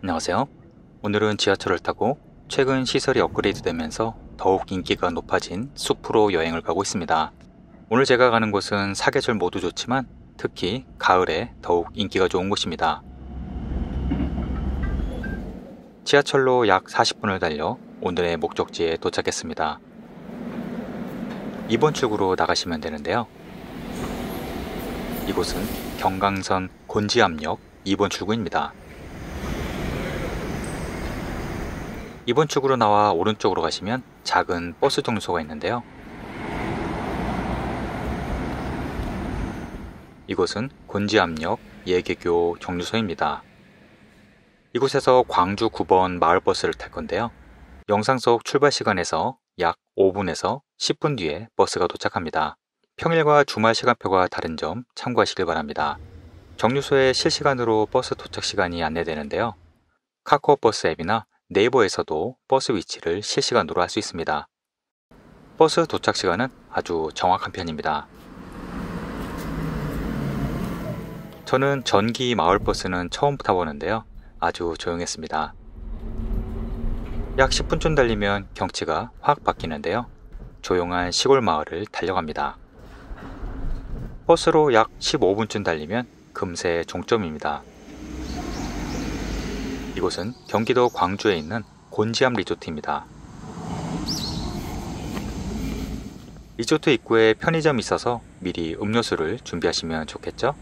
안녕하세요. 오늘은 지하철을 타고 최근 시설이 업그레이드되면서 더욱 인기가 높아진 숲으로 여행을 가고 있습니다. 오늘 제가 가는 곳은 사계절 모두 좋지만 특히 가을에 더욱 인기가 좋은 곳입니다. 지하철로 약 40분을 달려 오늘의 목적지에 도착했습니다. 2번 출구로 나가시면 되는데요. 이곳은 경강선 곤지암역 2번 출구입니다. 2번 출구로 나와 오른쪽으로 가시면 작은 버스 정류소가 있는데요. 이곳은 곤지암역 예계교 정류소입니다. 이곳에서 광주 9번 마을버스를 탈 건데요. 영상 속 출발 시간에서 약 5분에서 10분 뒤에 버스가 도착합니다. 평일과 주말 시간표가 다른 점 참고하시길 바랍니다. 정류소에 실시간으로 버스 도착 시간이 안내되는데요. 카카오버스 앱이나 네이버에서도 버스 위치를 실시간으로 할 수 있습니다. 버스 도착 시간은 아주 정확한 편입니다. 저는 전기 마을버스는 처음 타보는데요. 아주 조용했습니다. 약 10분쯤 달리면 경치가 확 바뀌는데요. 조용한 시골 마을을 달려갑니다. 버스로 약 15분쯤 달리면 금세 종점입니다. 이곳은 경기도 광주에 있는 곤지암 리조트입니다. 리조트 입구에 편의점이 있어서 미리 음료수를 준비하시면 좋겠죠?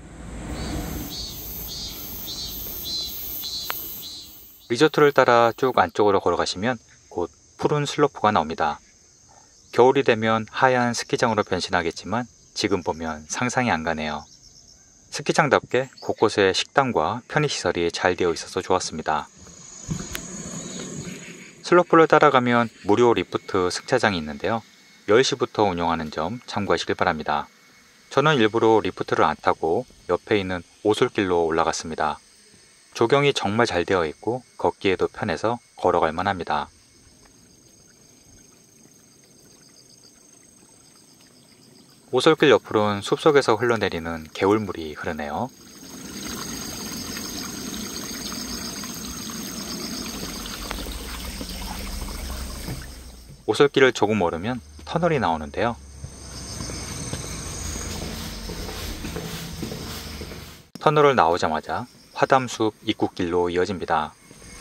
리조트를 따라 쭉 안쪽으로 걸어가시면 곧 푸른 슬로프가 나옵니다. 겨울이 되면 하얀 스키장으로 변신하겠지만 지금 보면 상상이 안 가네요. 스키장답게 곳곳에 식당과 편의시설이 잘 되어 있어서 좋았습니다. 슬로프를 따라가면 무료 리프트 승차장이 있는데요. 10시부터 운영하는 점 참고하시길 바랍니다. 저는 일부러 리프트를 안 타고 옆에 있는 오솔길로 올라갔습니다. 조경이 정말 잘 되어 있고 걷기에도 편해서 걸어갈 만합니다. 오솔길 옆으로는 숲속에서 흘러내리는 개울물이 흐르네요. 오솔길을 조금 오르면 터널이 나오는데요. 터널을 나오자마자 화담숲 입구길로 이어집니다.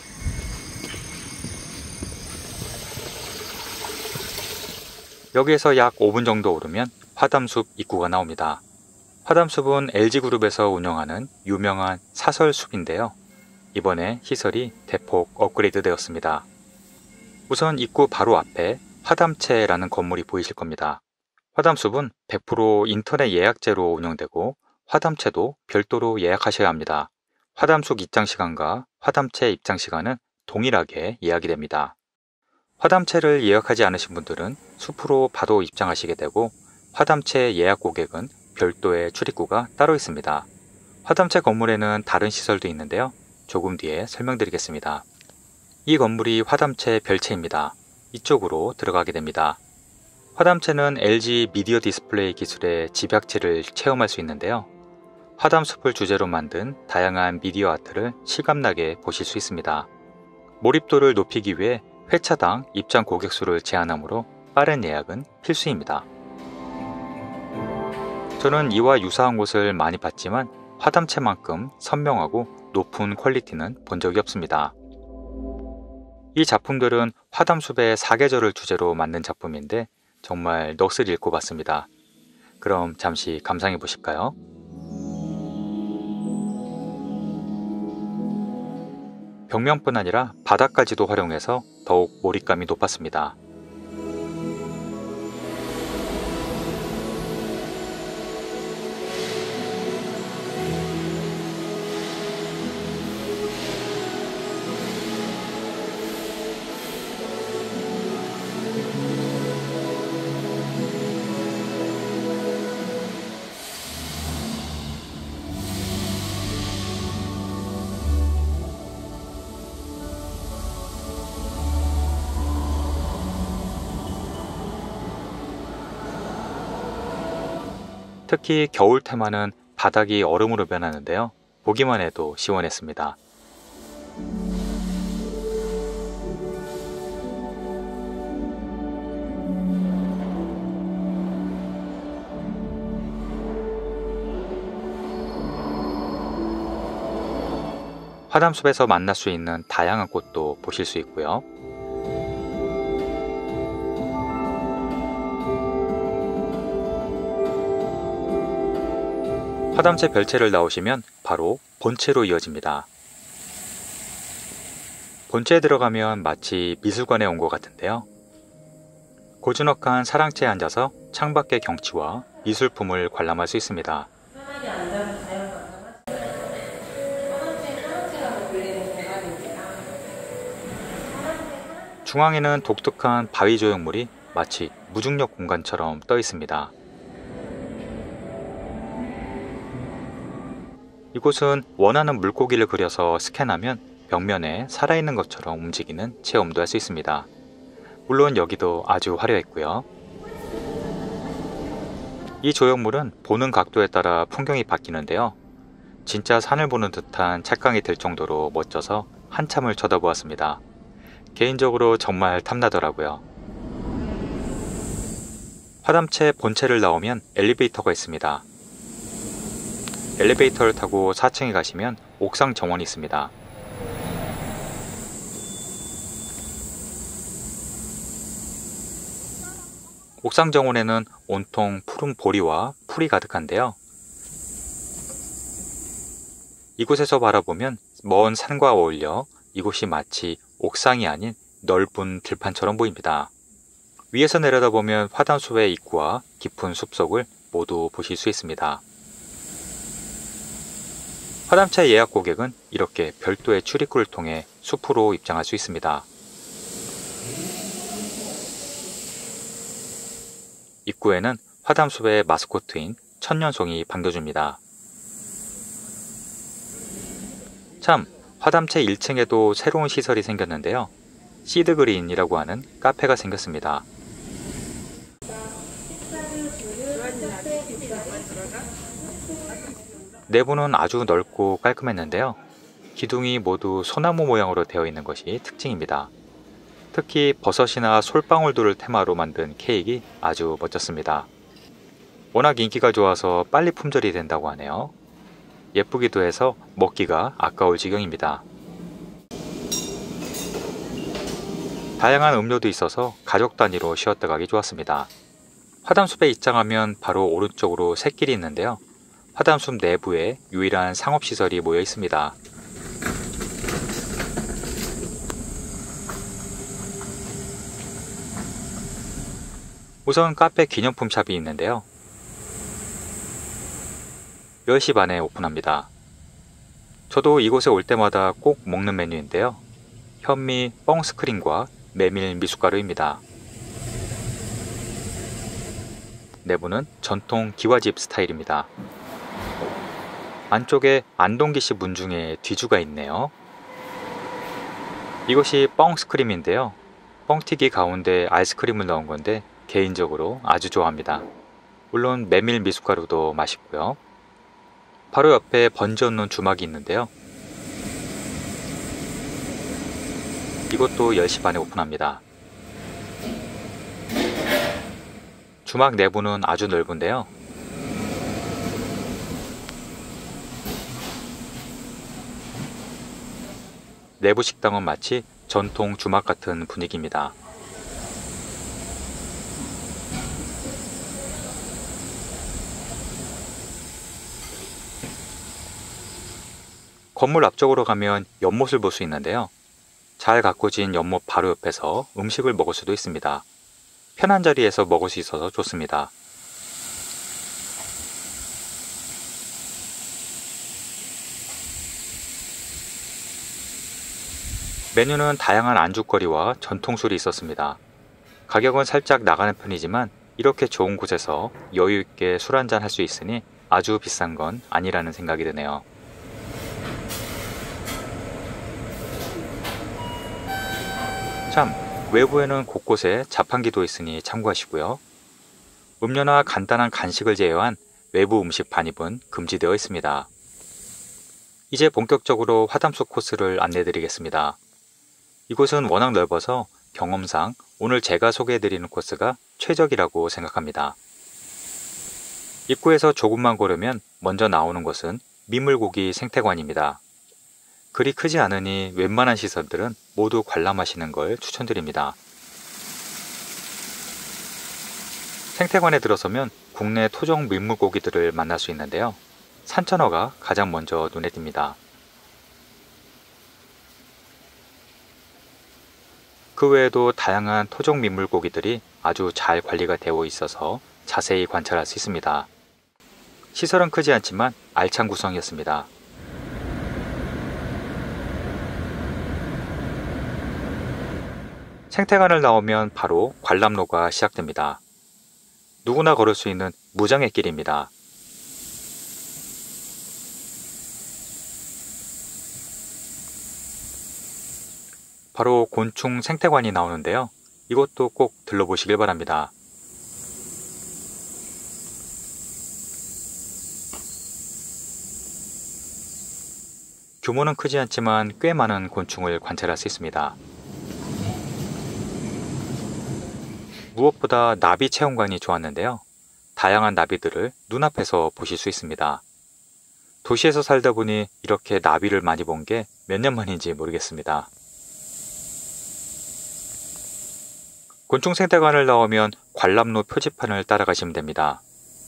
여기에서 약 5분 정도 오르면 화담숲 입구가 나옵니다. 화담숲은 LG그룹에서 운영하는 유명한 사설숲인데요. 이번에 시설이 대폭 업그레이드 되었습니다. 우선 입구 바로 앞에 화담채라는 건물이 보이실 겁니다. 화담숲은 100% 인터넷 예약제로 운영되고 화담채도 별도로 예약하셔야 합니다. 화담숲 입장시간과 화담채 입장시간은 동일하게 예약이 됩니다. 화담채를 예약하지 않으신 분들은 숲으로 바로 입장하시게 되고 화담채 예약 고객은 별도의 출입구가 따로 있습니다. 화담채 건물에는 다른 시설도 있는데요. 조금 뒤에 설명드리겠습니다. 이 건물이 화담채 별채입니다. 이쪽으로 들어가게 됩니다. 화담채는 LG 미디어 디스플레이 기술의 집약체를 체험할 수 있는데요. 화담숲을 주제로 만든 다양한 미디어 아트를 실감나게 보실 수 있습니다. 몰입도를 높이기 위해 회차당 입장 고객 수를 제한하므로 빠른 예약은 필수입니다. 저는 이와 유사한 곳을 많이 봤지만 화담채만큼 선명하고 높은 퀄리티는 본 적이 없습니다. 이 작품들은 화담숲의 사계절을 주제로 만든 작품인데 정말 넋을 잃고 봤습니다. 그럼 잠시 감상해 보실까요? 벽면뿐 아니라 바닥까지도 활용해서 더욱 몰입감이 높았습니다. 특히 겨울 테마는 바닥이 얼음으로 변하는데요. 보기만 해도 시원했습니다. 화담숲에서 만날 수 있는 다양한 꽃도 보실 수 있고요. 화담채 별채를 나오시면 바로 본채로 이어집니다. 본채에 들어가면 마치 미술관에 온 것 같은데요. 고즈넉한 사랑채에 앉아서 창밖의 경치와 미술품을 관람할 수 있습니다. 편하게 앉아서 자연 사랑채가 불리는 공간입니다. 중앙에는 독특한 바위 조형물이 마치 무중력 공간처럼 떠 있습니다. 이곳은 원하는 물고기를 그려서 스캔하면 벽면에 살아있는 것처럼 움직이는 체험도 할 수 있습니다. 물론 여기도 아주 화려했고요. 이 조형물은 보는 각도에 따라 풍경이 바뀌는데요. 진짜 산을 보는 듯한 착각이 들 정도로 멋져서 한참을 쳐다보았습니다. 개인적으로 정말 탐나더라고요. 화담채 본체를 나오면 엘리베이터가 있습니다. 엘리베이터를 타고 4층에 가시면 옥상 정원이 있습니다. 옥상 정원에는 온통 푸른 보리와 풀이 가득한데요. 이곳에서 바라보면 먼 산과 어울려 이곳이 마치 옥상이 아닌 넓은 들판처럼 보입니다. 위에서 내려다보면 화담숲의 입구와 깊은 숲속을 모두 보실 수 있습니다. 화담채 예약 고객은 이렇게 별도의 출입구를 통해 숲으로 입장할 수 있습니다. 입구에는 화담숲의 마스코트인 천년송이 반겨줍니다. 참, 화담채 1층에도 새로운 시설이 생겼는데요. 시드그린이라고 하는 카페가 생겼습니다. 내부는 아주 넓고 깔끔했는데요. 기둥이 모두 소나무 모양으로 되어 있는 것이 특징입니다. 특히 버섯이나 솔방울들을 테마로 만든 케이크가 아주 멋졌습니다. 워낙 인기가 좋아서 빨리 품절이 된다고 하네요. 예쁘기도 해서 먹기가 아까울 지경입니다. 다양한 음료도 있어서 가족 단위로 쉬었다 가기 좋았습니다. 화담숲에 입장하면 바로 오른쪽으로 샛길이 있는데요. 화담숲 내부에 유일한 상업시설이 모여 있습니다. 우선 카페 기념품 샵이 있는데요. 10시 반에 오픈합니다. 저도 이곳에 올 때마다 꼭 먹는 메뉴인데요. 현미 뻥스크림과 메밀 미숫가루입니다. 내부는 전통 기와집 스타일입니다. 안쪽에 안동기식 문중에 뒤주가 있네요. 이것이 뻥스크림인데요. 뻥튀기 가운데 아이스크림을 넣은 건데 개인적으로 아주 좋아합니다. 물론 메밀 미숫가루도 맛있고요. 바로 옆에 번지 얻는 주막이 있는데요. 이것도 10시 반에 오픈합니다. 주막 내부는 아주 넓은데요. 내부 식당은 마치 전통 주막 같은 분위기입니다. 건물 앞쪽으로 가면 연못을 볼 수 있는데요. 잘 가꾸진 연못 바로 옆에서 음식을 먹을 수도 있습니다. 편한 자리에서 먹을 수 있어서 좋습니다. 메뉴는 다양한 안주거리와 전통술이 있었습니다. 가격은 살짝 나가는 편이지만 이렇게 좋은 곳에서 여유있게 술 한잔 할 수 있으니 아주 비싼 건 아니라는 생각이 드네요. 참, 외부에는 곳곳에 자판기도 있으니 참고하시고요. 음료나 간단한 간식을 제외한 외부 음식 반입은 금지되어 있습니다. 이제 본격적으로 화담숲 코스를 안내드리겠습니다. 이곳은 워낙 넓어서 경험상 오늘 제가 소개해드리는 코스가 최적이라고 생각합니다. 입구에서 조금만 걸으면 먼저 나오는 곳은 민물고기 생태관입니다. 그리 크지 않으니 웬만한 시설들은 모두 관람하시는 걸 추천드립니다. 생태관에 들어서면 국내 토종 민물고기들을 만날 수 있는데요. 산천어가 가장 먼저 눈에 띕니다. 그 외에도 다양한 토종 민물고기들이 아주 잘 관리가 되어 있어서 자세히 관찰할 수 있습니다. 시설은 크지 않지만 알찬 구성이었습니다. 생태관을 나오면 바로 관람로가 시작됩니다. 누구나 걸을 수 있는 무장의 길입니다. 바로 곤충 생태관이 나오는데요. 이것도 꼭 들러보시길 바랍니다. 규모는 크지 않지만 꽤 많은 곤충을 관찰할 수 있습니다. 무엇보다 나비 체험관이 좋았는데요. 다양한 나비들을 눈앞에서 보실 수 있습니다. 도시에서 살다 보니 이렇게 나비를 많이 본 게 몇 년 만인지 모르겠습니다. 곤충 생태관을 나오면 관람로 표지판을 따라가시면 됩니다.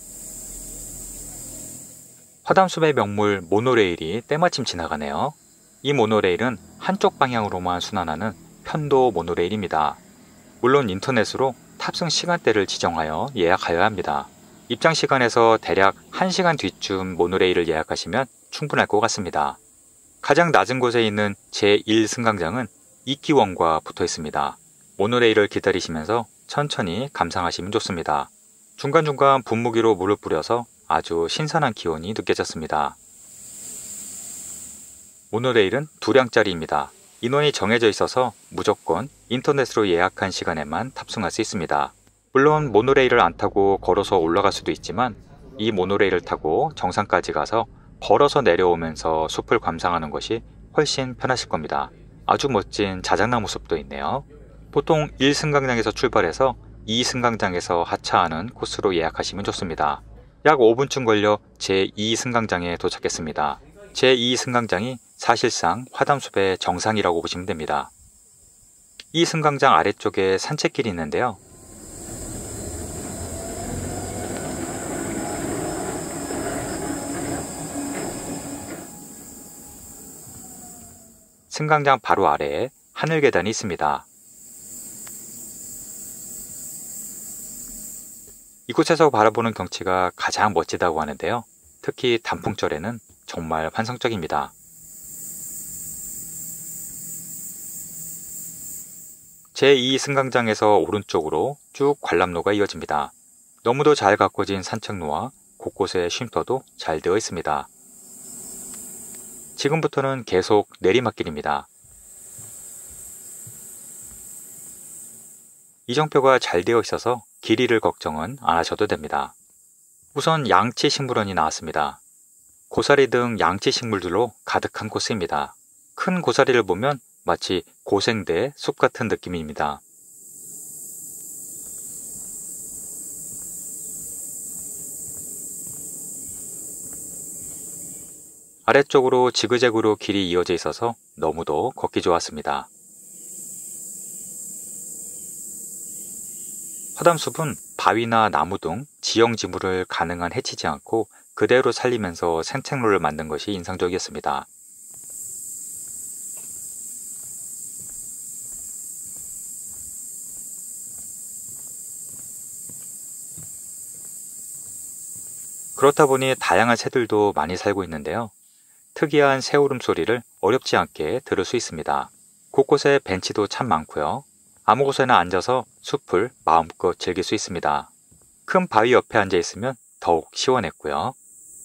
화담숲의 명물 모노레일이 때마침 지나가네요. 이 모노레일은 한쪽 방향으로만 순환하는 편도 모노레일입니다. 물론 인터넷으로 탑승 시간대를 지정하여 예약하여야 합니다. 입장 시간에서 대략 1시간 뒤쯤 모노레일을 예약하시면 충분할 것 같습니다. 가장 낮은 곳에 있는 제1승강장은 이기원과 붙어 있습니다. 모노레일을 기다리시면서 천천히 감상하시면 좋습니다. 중간중간 분무기로 물을 뿌려서 아주 신선한 기온이 느껴졌습니다. 모노레일은 2량짜리입니다. 인원이 정해져 있어서 무조건 인터넷으로 예약한 시간에만 탑승할 수 있습니다. 물론 모노레일을 안 타고 걸어서 올라갈 수도 있지만 이 모노레일을 타고 정상까지 가서 걸어서 내려오면서 숲을 감상하는 것이 훨씬 편하실 겁니다. 아주 멋진 자작나무 숲도 있네요. 보통 1승강장에서 출발해서 2승강장에서 하차하는 코스로 예약하시면 좋습니다. 약 5분쯤 걸려 제2승강장에 도착했습니다. 제2승강장이 사실상 화담숲의 정상이라고 보시면 됩니다. 이 승강장 아래쪽에 산책길이 있는데요. 승강장 바로 아래에 하늘 계단이 있습니다. 이곳에서 바라보는 경치가 가장 멋지다고 하는데요. 특히 단풍철에는 정말 환상적입니다. 제2승강장에서 오른쪽으로 쭉 관람로가 이어집니다. 너무도 잘 가꿔진 산책로와 곳곳에 쉼터도 잘 되어 있습니다. 지금부터는 계속 내리막길입니다. 이정표가 잘 되어 있어서 길 잃을 걱정은 안 하셔도 됩니다. 우선 양치식물원이 나왔습니다. 고사리 등 양치식물들로 가득한 코스입니다. 큰 고사리를 보면 마치 고생대 숲 같은 느낌입니다. 아래쪽으로 지그재그로 길이 이어져 있어서 너무도 걷기 좋았습니다. 화담숲은 바위나 나무 등 지형지물을 가능한 해치지 않고 그대로 살리면서 산책로를 만든 것이 인상적이었습니다. 그렇다 보니 다양한 새들도 많이 살고 있는데요. 특이한 새 울음소리를 어렵지 않게 들을 수 있습니다. 곳곳에 벤치도 참 많고요. 아무 곳에나 앉아서 숲을 마음껏 즐길 수 있습니다. 큰 바위 옆에 앉아 있으면 더욱 시원했고요.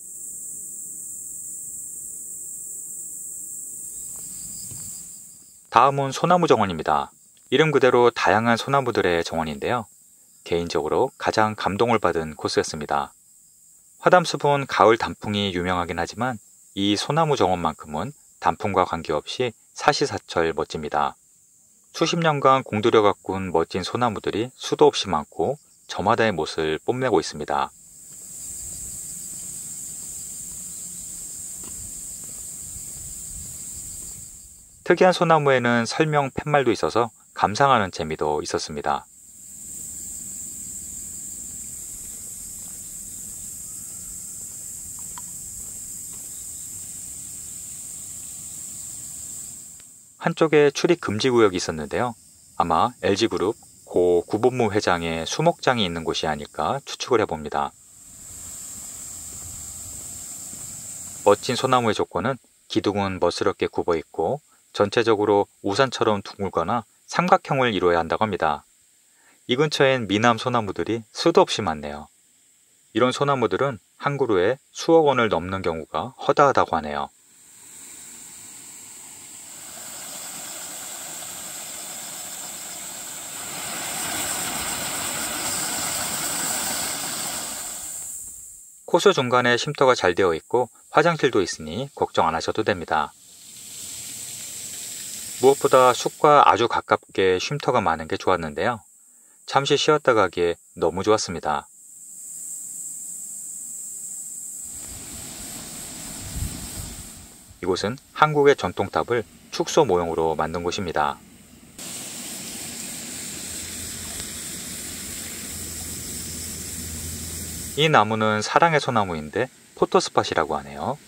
다음은 소나무 정원입니다. 이름 그대로 다양한 소나무들의 정원인데요. 개인적으로 가장 감동을 받은 코스였습니다. 화담숲은 가을 단풍이 유명하긴 하지만 이 소나무 정원만큼은 단풍과 관계없이 사시사철 멋집니다. 수십 년간 공들여 가꾼 멋진 소나무들이 수도 없이 많고 저마다의 멋을 뽐내고 있습니다. 특이한 소나무에는 설명 팻말도 있어서 감상하는 재미도 있었습니다. 한쪽에 출입 금지 구역이 있었는데요. 아마 LG그룹 고 구본무 회장의 수목장이 있는 곳이 아닐까 추측을 해봅니다. 멋진 소나무의 조건은 기둥은 멋스럽게 굽어 있고 전체적으로 우산처럼 둥글거나 삼각형을 이루어야 한다고 합니다. 이 근처엔 미남 소나무들이 수도 없이 많네요. 이런 소나무들은 한 그루에 수억 원을 넘는 경우가 허다하다고 하네요. 코스 중간에 쉼터가 잘 되어 있고 화장실도 있으니 걱정 안 하셔도 됩니다. 무엇보다 숲과 아주 가깝게 쉼터가 많은 게 좋았는데요. 잠시 쉬었다 가기에 너무 좋았습니다. 이곳은 한국의 전통탑을 축소 모형으로 만든 곳입니다. 이 나무는 사랑의 소나무인데 포토스팟이라고 하네요.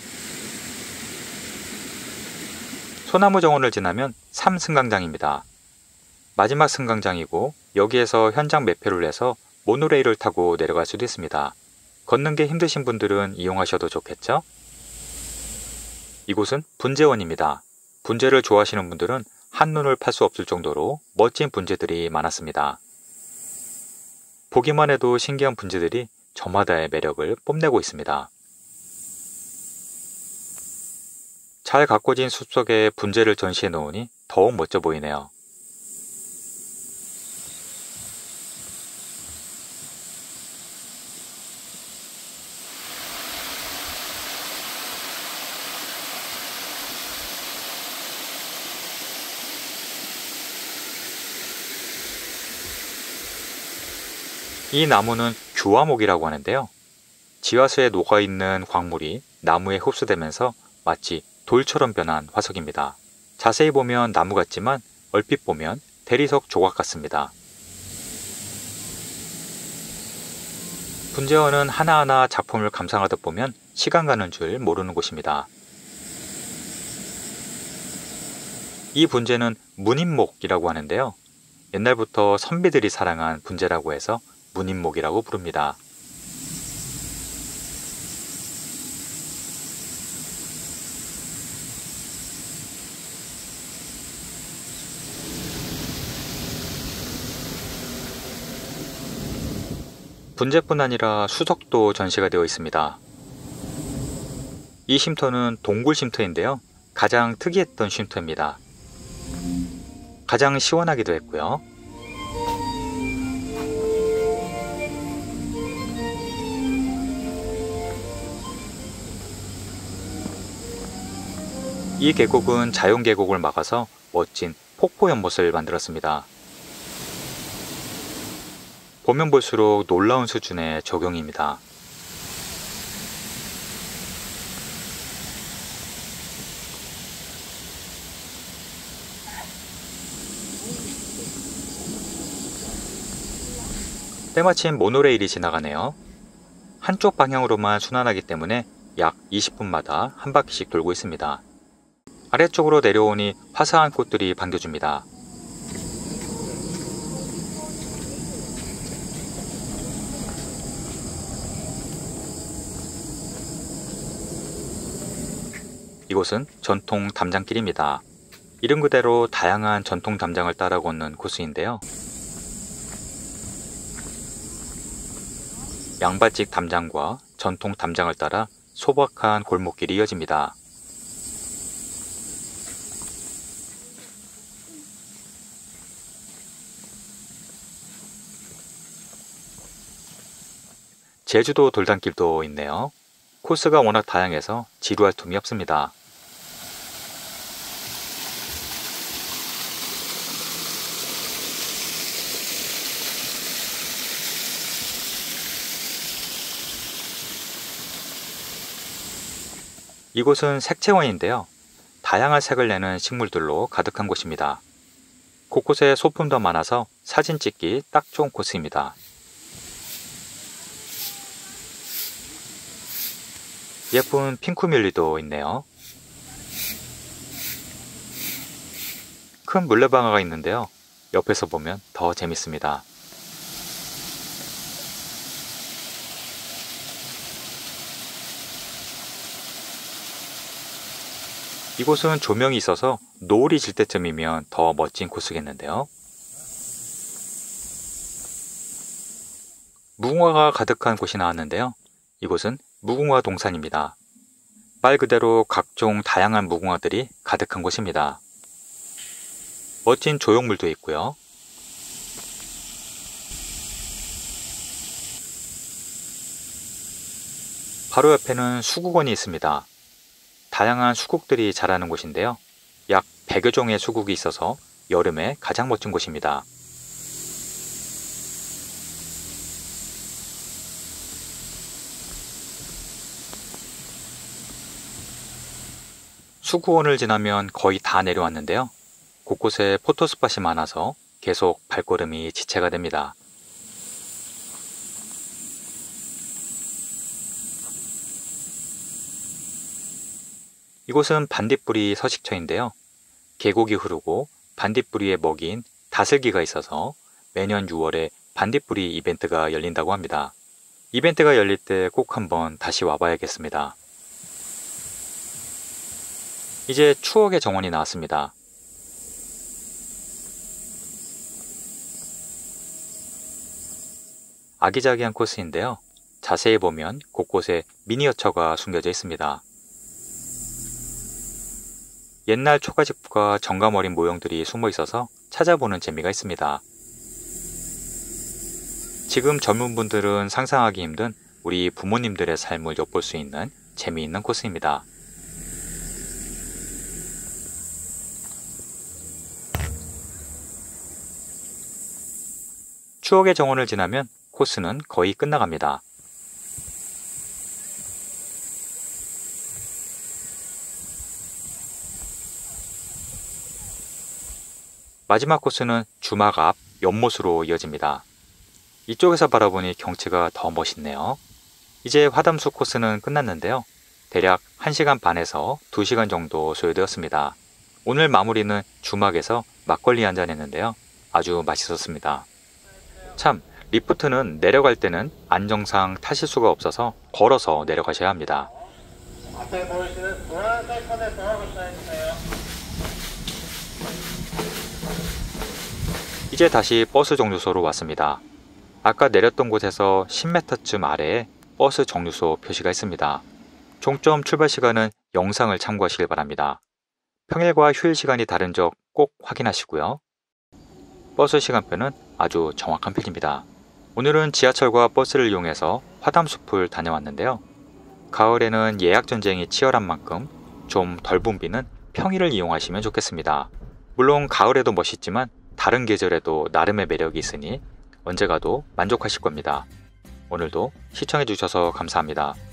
소나무 정원을 지나면 3승강장입니다. 마지막 승강장이고 여기에서 현장 매표를 해서 모노레일을 타고 내려갈 수도 있습니다. 걷는 게 힘드신 분들은 이용하셔도 좋겠죠? 이곳은 분재원입니다. 분재를 좋아하시는 분들은 한눈을 팔 수 없을 정도로 멋진 분재들이 많았습니다. 보기만 해도 신기한 분재들이 저마다의 매력을 뽐내고 있습니다. 잘 가꿔진 숲속에 분재를 전시해 놓으니 더욱 멋져 보이네요. 이 나무는 규화목이라고 하는데요. 지하수에 녹아있는 광물이 나무에 흡수되면서 마치 돌처럼 변한 화석입니다. 자세히 보면 나무 같지만 얼핏 보면 대리석 조각 같습니다. 분재원은 하나하나 작품을 감상하다 보면 시간 가는 줄 모르는 곳입니다. 이 분재는 문인목이라고 하는데요. 옛날부터 선비들이 사랑한 분재라고 해서 문인목이라고 부릅니다. 분재뿐 아니라 수석도 전시가 되어 있습니다. 이 쉼터는 동굴 쉼터인데요. 가장 특이했던 쉼터입니다. 가장 시원하기도 했고요. 이 계곡은 자연 계곡을 막아서 멋진 폭포 연못을 만들었습니다. 보면 볼수록 놀라운 수준의 조경입니다. 때마침 모노레일이 지나가네요. 한쪽 방향으로만 순환하기 때문에 약 20분마다 한 바퀴씩 돌고 있습니다. 아래쪽으로 내려오니 화사한 꽃들이 반겨줍니다. 이곳은 전통 담장길입니다. 이름 그대로 다양한 전통 담장을 따라 걷는 코스인데요. 양발직 담장과 전통 담장을 따라 소박한 골목길이 이어집니다. 제주도 돌담길도 있네요. 코스가 워낙 다양해서 지루할 틈이 없습니다. 이곳은 색채원인데요. 다양한 색을 내는 식물들로 가득한 곳입니다. 곳곳에 소품도 많아서 사진 찍기 딱 좋은 코스입니다. 예쁜 핑크뮬리도 있네요. 큰 물레방아가 있는데요. 옆에서 보면 더 재밌습니다. 이곳은 조명이 있어서 노을이 질 때쯤이면 더 멋진 코스겠는데요. 무궁화가 가득한 곳이 나왔는데요. 이곳은 무궁화 동산입니다. 말 그대로 각종 다양한 무궁화들이 가득한 곳입니다. 멋진 조형물도 있고요. 바로 옆에는 수국원이 있습니다. 다양한 수국들이 자라는 곳인데요. 약 100여 종의 수국이 있어서 여름에 가장 멋진 곳입니다. 수국원을 지나면 거의 다 내려왔는데요. 곳곳에 포토스팟이 많아서 계속 발걸음이 지체가 됩니다. 이곳은 반딧불이 서식처인데요. 계곡이 흐르고 반딧불이의 먹이인 다슬기가 있어서 매년 6월에 반딧불이 이벤트가 열린다고 합니다. 이벤트가 열릴 때 꼭 한번 다시 와봐야겠습니다. 이제 추억의 정원이 나왔습니다. 아기자기한 코스인데요. 자세히 보면 곳곳에 미니어처가 숨겨져 있습니다. 옛날 초가집과 정감 어린 모형들이 숨어 있어서 찾아보는 재미가 있습니다. 지금 젊은 분들은 상상하기 힘든 우리 부모님들의 삶을 엿볼 수 있는 재미있는 코스입니다. 추억의 정원을 지나면 코스는 거의 끝나갑니다. 마지막 코스는 주막 앞 연못으로 이어집니다. 이쪽에서 바라보니 경치가 더 멋있네요. 이제 화담수 코스는 끝났는데요. 대략 1시간 반에서 2시간 정도 소요되었습니다. 오늘 마무리는 주막에서 막걸리 한잔 했는데요. 아주 맛있었습니다. 참, 리프트는 내려갈 때는 안정상 타실 수가 없어서 걸어서 내려가셔야 합니다. 앞에 보이시는 노란색 선에 도와주셔야겠어요. 이제 다시 버스 정류소로 왔습니다. 아까 내렸던 곳에서 10m쯤 아래에 버스 정류소 표시가 있습니다. 종점 출발 시간은 영상을 참고하시길 바랍니다. 평일과 휴일 시간이 다른 적 꼭 확인하시고요. 버스 시간표는 아주 정확한 편입니다. 오늘은 지하철과 버스를 이용해서 화담숲을 다녀왔는데요. 가을에는 예약 전쟁이 치열한 만큼 좀 덜 붐비는 평일을 이용하시면 좋겠습니다. 물론 가을에도 멋있지만 다른 계절에도 나름의 매력이 있으니 언제 가도 만족하실 겁니다. 오늘도 시청해주셔서 감사합니다.